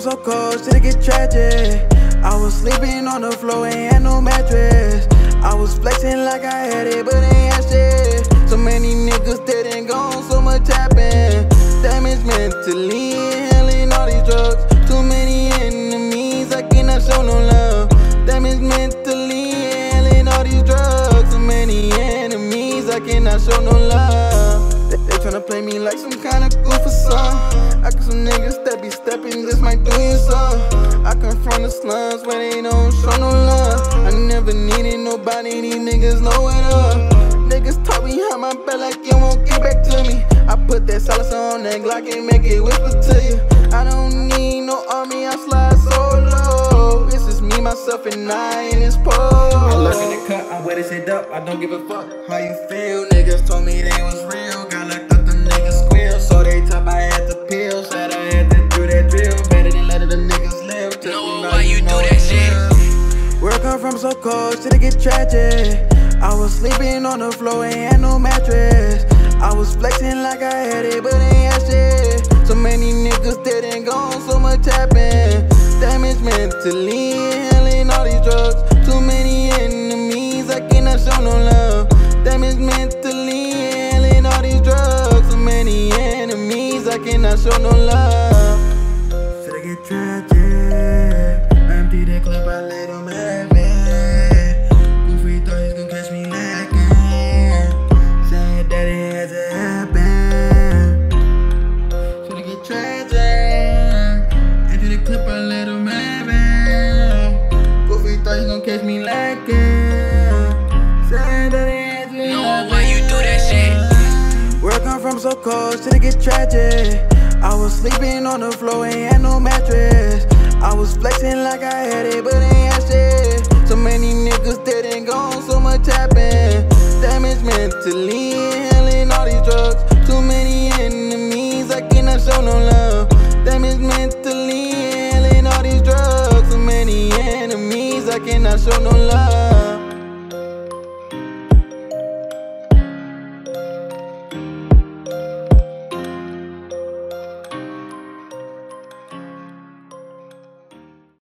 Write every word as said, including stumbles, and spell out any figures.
so cold, shit it get tragic. I was sleeping on the floor, ain't had no mattress. I was flexing like I had it, but ain't had shit. So many niggas dead and gone, so much happened. Damage mentally, handling all these drugs. Too many enemies, I cannot show no love. Damage mentally, handling all these drugs. Too many enemies, I cannot show no love. They, they tryna play me like some kind of goof or something. I got some niggas that be stepping, this might do you some. I come from the slums where they don't show no love. I never needed nobody, these niggas know it up. Niggas talk behind my back like you won't get back to me. I put that salsa on that Glock and make it whisper to you. I don't need no army, I slide solo. This is me, myself, and I in this pole. I look in the cut, I wear this shit up, I don't give a fuck how you feel. Niggas told me they was real, got locked up, them niggas squeal. So they top I had to peel, said I had to do that drill. Better than letting them niggas live. No, why you do that shit? Where I come from so cold, shit it get tragic. I was sleeping on the floor, ain't had no mattress. I was flexing like I had it, but ain't had shit. So many niggas dead and gone, so much happened. Damage mentally, handling all these drugs. Too many enemies, I cannot show no love. Damage mentally, handling all these drugs. So many enemies, I cannot show no love. Should I get tragic? I empty that clip, I let him have it. Goofy thought he's gonna catch me lacking, saying that it has to happen. Should I get tragic? Empty the clip, I let him have it. Goofy thought he's gonna catch me lacking, saying that it has to happen. No, why you do that shit? Where I come from so cold, shit it get tragic. I was sleeping on the floor, ain't had no mattress. I was flexing like I had it, but ain't had shit. So many niggas dead and gone, so much happened. Damage mentally, handling all these drugs. Too many enemies, I cannot show no love. Damage mentally, handling all these drugs. So many enemies, I cannot show no